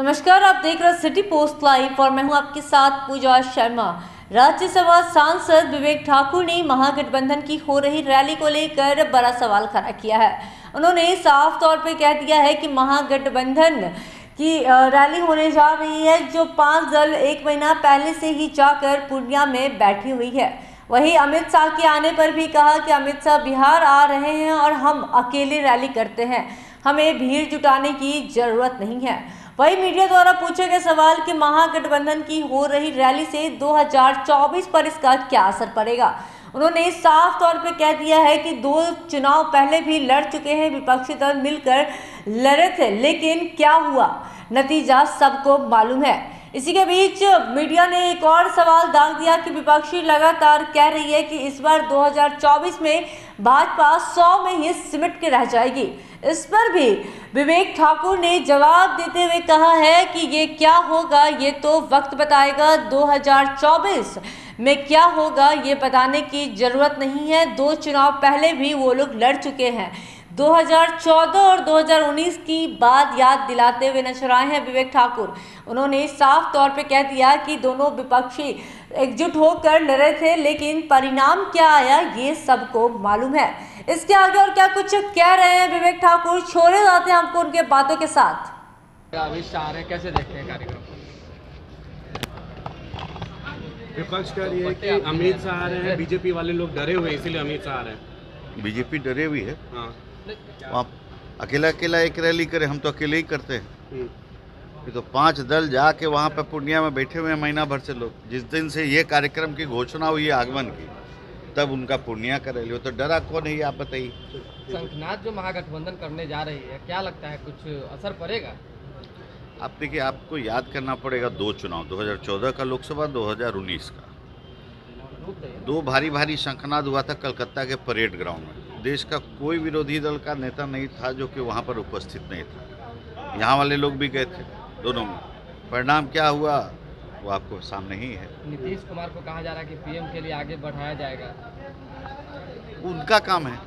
नमस्कार, आप देख रहे हैं सिटी पोस्ट लाइव और मैं हूं आपके साथ पूजा शर्मा। राज्यसभा सांसद विवेक ठाकुर ने महागठबंधन की हो रही रैली को लेकर बड़ा सवाल खड़ा किया है। उन्होंने साफ तौर पर कह दिया है कि महागठबंधन की रैली होने जा रही है, जो 5 दल एक महीना पहले से ही जाकर पूर्णिया में बैठी हुई है। वहीं अमित शाह के आने पर भी कहा कि अमित शाह बिहार आ रहे हैं और हम अकेले रैली करते हैं, हमें भीड़ जुटाने की जरूरत नहीं है। वहीं मीडिया द्वारा पूछे गए सवाल कि महागठबंधन की हो रही रैली से 2024 पर इसका क्या असर पड़ेगा, उन्होंने साफ तौर पर कह दिया है कि 2 चुनाव पहले भी लड़ चुके हैं, विपक्षी दल मिलकर लड़े थे, लेकिन क्या हुआ, नतीजा सबको मालूम है। इसी के बीच मीडिया ने एक और सवाल दाग दिया कि विपक्षी लगातार कह रही है कि इस बार 2024 में भाजपा 100 में ही सिमट के रह जाएगी। इस पर भी विवेक ठाकुर ने जवाब देते हुए कहा है कि ये क्या होगा ये तो वक्त बताएगा, 2024 में क्या होगा ये बताने की जरूरत नहीं है। 2 चुनाव पहले भी वो लोग लड़ चुके हैं। 2014 और 2019 की बात याद दिलाते हुए नजर आए हैं विवेक ठाकुर। उन्होंने साफ तौर पे कह दिया कि दोनों विपक्षी एकजुट होकर लड़े थे, लेकिन परिणाम क्या आया ये सबको मालूम है। इसके आगे और क्या कुछ कह रहे हैं विवेक ठाकुर, छोड़े जाते हैं हमको उनके बातों के साथ। अमित शाह आ रहे हैं, कैसे देखते हैं कार्यक्रम? विपक्ष कह रही है कि अमित शाह आ रहे हैं, बीजेपी वाले लोग डरे हुए इसीलिए अमित शाह आ रहे हैं। बीजेपी डरे हुई है। हाँ, वहाँ अकेला एक रैली करे, हम तो अकेले ही करते हैं। ये तो 5 दल जाके वहाँ पे पूर्णिया में बैठे हुए हैं महीना भर से लोग। जिस दिन से ये कार्यक्रम की घोषणा हुई है आगमन की, तब उनका पूर्णिया का रैली हो, तो डरा कौन है ये आप बताइए। शंखनाद जो महागठबंधन करने जा रही है, क्या लगता है कुछ असर पड़ेगा? आप देखिए, आपको याद करना पड़ेगा 2 चुनाव, 2014 का लोकसभा, 2019 का। 2 भारी शंखनाद हुआ था कलकत्ता के परेड ग्राउंड में। देश का कोई विरोधी दल का नेता नहीं था जो कि वहाँ पर उपस्थित नहीं था। यहाँ वाले लोग भी गए थे दोनों में। परिणाम क्या हुआ वो आपको सामने ही है। नीतीश कुमार को कहा जा रहा है कि पीएम के लिए आगे बढ़ाया जाएगा। उनका काम है,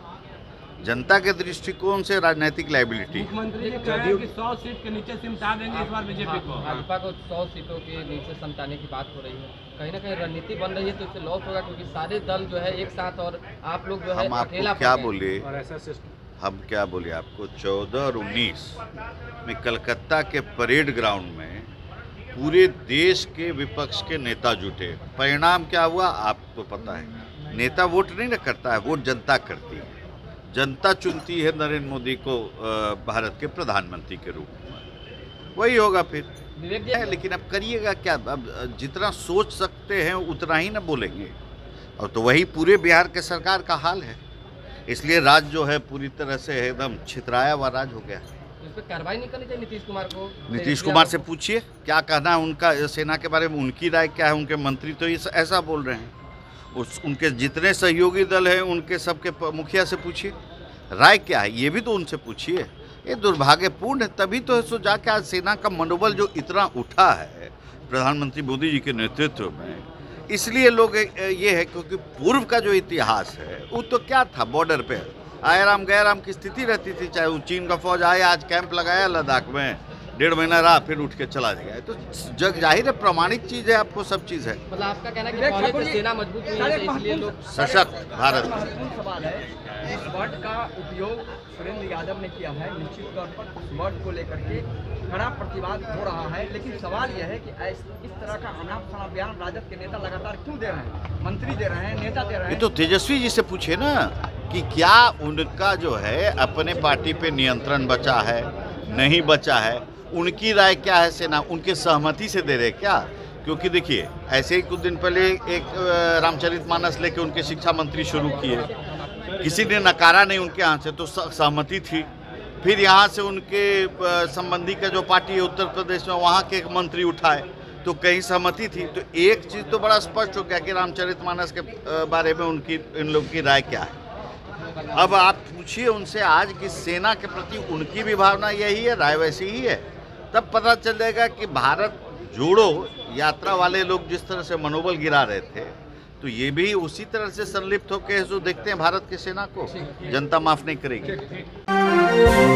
जनता के दृष्टिकोण से राजनीतिक लायबिलिटी। मुख्यमंत्री ने कहा है कि 100 सीट के नीचे सिमटा देंगे इस बार बीजेपी को। भाजपा को 100 सीटों के नीचे समझाने की बात हो रही है। कहीं ना कहीं रणनीति बन रही है, तो इससे लॉस होगा, क्योंकि सारे दल जो है एक साथ और आप लोग जो है हम अकेला आपको क्या बोले, और ऐसा सिस्टम हम क्या बोले आपको, 14 और 19 में कलकत्ता के परेड ग्राउंड में पूरे देश के विपक्ष के नेता जुटे। परिणाम क्या हुआ आपको पता है। नेता वोट नहीं ना करता है, वोट जनता करती है। जनता चुनती है नरेंद्र मोदी को भारत के प्रधानमंत्री के रूप में, वही होगा फिर। लेकिन अब करिएगा क्या, अब जितना सोच सकते हैं उतना ही ना बोलेंगे, और तो वही पूरे बिहार के सरकार का हाल है। इसलिए राज जो है पूरी तरह से एकदम छितराया हुआ राज हो गया। इस पर कार्रवाई नहीं करनी चाहिए नीतीश कुमार को? नीतीश कुमार से पूछिए क्या कहना है उनका, सेना के बारे में उनकी राय क्या है। उनके मंत्री तो ऐसा बोल रहे हैं। उनके जितने सहयोगी दल हैं उनके सबके मुखिया से पूछिए राय क्या है, ये भी तो उनसे पूछिए। ये दुर्भाग्यपूर्ण है। तभी तो सो जाके आज सेना का मनोबल जो इतना उठा है प्रधानमंत्री मोदी जी के नेतृत्व में, इसलिए लोग ये है क्योंकि पूर्व का जो इतिहास है वो तो क्या था, बॉर्डर पे आयाराम गयाराम की स्थिति रहती थी। चाहे वो चीन का फौज आया, आज कैंप लगाया लद्दाख में, 1.5 महीना रहा, फिर उठ के चला गया। तो जग जाहिर है, प्रमाणिक चीज़ है, आपको सब चीज़ है। मतलब आपका कहना है कि पहले से सेना मजबूत हुई है, इसलिए लोग सशक्त भारत। सवाल है, इस वर्ड का उपयोग सुरेंद्र यादव ने किया है। निश्चित तौर पर उस वर्ड को लेकर के कड़ा प्रतिवाद हो रहा है, लेकिन सवाल यह है कि इस तरह का अनाप-शनाप बयान राजद के नेता लगातार क्यों दे रहे हैं? मंत्री दे रहे हैं, नेता दे रहे हैं। ये तो तेजस्वी जी से पूछे ना कि क्या उनका जो है अपने पार्टी पे नियंत्रण बचा है, नहीं बचा है, उनकी राय क्या है। सेना उनके सहमति से दे रहे क्या? क्योंकि देखिए, ऐसे ही कुछ दिन पहले एक रामचरितमानस लेके उनके शिक्षा मंत्री शुरू किए, किसी ने नकारा नहीं उनके यहाँ से, तो सहमति थी। फिर यहाँ से उनके संबंधी का जो पार्टी है उत्तर प्रदेश में, वहाँ के एक मंत्री उठाए तो कहीं सहमति थी। तो एक चीज़ तो बड़ा स्पष्ट हो गया कि रामचरितमानस के बारे में उनकी इन लोग की राय क्या है। अब आप पूछिए उनसे आज की सेना के प्रति उनकी भी भावना यही है, राय वैसी ही है। तब पता चलेगा कि भारत जोड़ो यात्रा वाले लोग जिस तरह से मनोबल गिरा रहे थे, तो ये भी उसी तरह से संलिप्त होकर जो देखते हैं भारत की सेना को, जनता माफ नहीं करेगी।